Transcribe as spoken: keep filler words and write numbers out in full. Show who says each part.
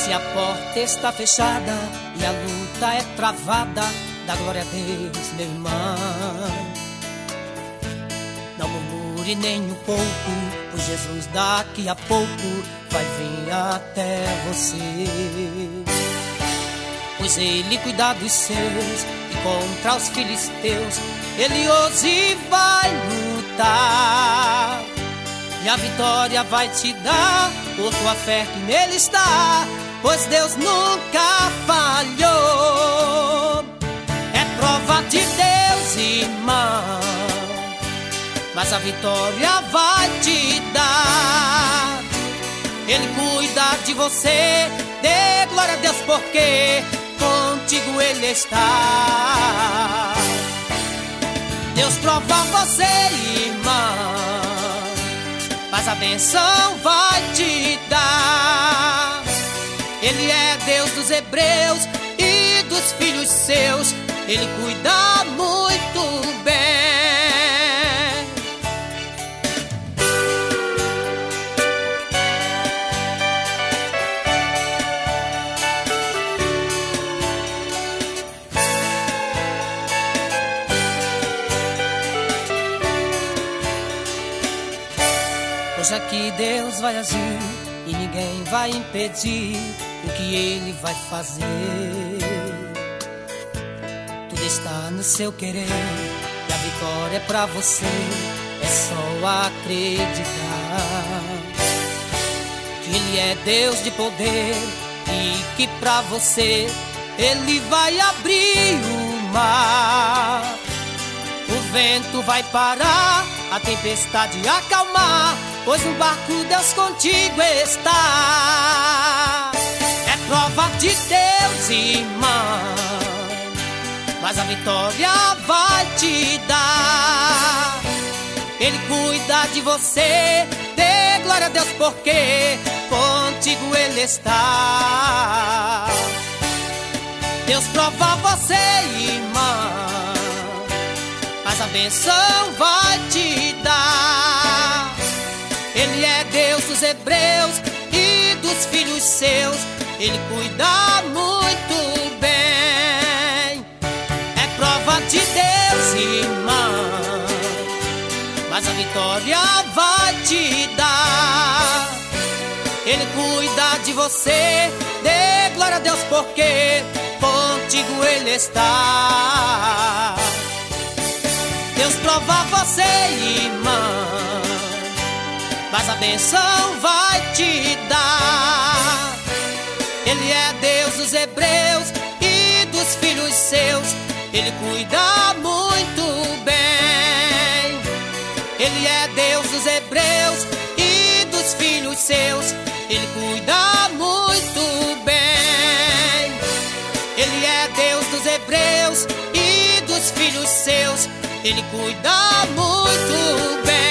Speaker 1: Se a porta está fechada e a luta é travada, dá glória a Deus, meu irmão. Não murmure nem um pouco, pois Jesus daqui a pouco vai vir até você. Pois Ele cuida dos seus e contra os filisteus Ele hoje vai lutar. E a vitória vai te dar por tua fé que nele está, pois Deus nunca falhou. É prova de Deus, irmão, mas a vitória vai te dar. Ele cuida de você, dê glória a Deus, porque contigo Ele está. Deus prova você, irmão, mas a benção vai te dar. Ele é Deus dos hebreus e dos filhos seus, Ele cuida muito bem. Hoje aqui Deus vai agir e ninguém vai impedir o que Ele vai fazer. Tudo está no seu querer e a vitória é pra você. É só acreditar que Ele é Deus de poder e que pra você Ele vai abrir o mar. O vento vai parar, a tempestade acalmar, pois no barco Deus contigo está. É prova de Deus, irmão, mas a vitória vai te dar. Ele cuida de você, dê glória a Deus, porque contigo Ele está. Deus prova você, irmão, mas a benção vai te dar. Ele é Deus dos hebreus e dos filhos seus, Ele cuida muito bem. É prova de Deus, irmão, mas a vitória vai te dar. Ele cuida de você, dê glória a Deus, porque contigo Ele está. Deus prova você, irmão, mas a benção vai te dar. Ele é Deus dos hebreus e dos filhos seus, Ele cuida muito bem. Ele é Deus dos hebreus e dos filhos seus, Ele cuida muito bem. Ele é Deus dos hebreus e dos filhos seus, Ele cuida muito bem.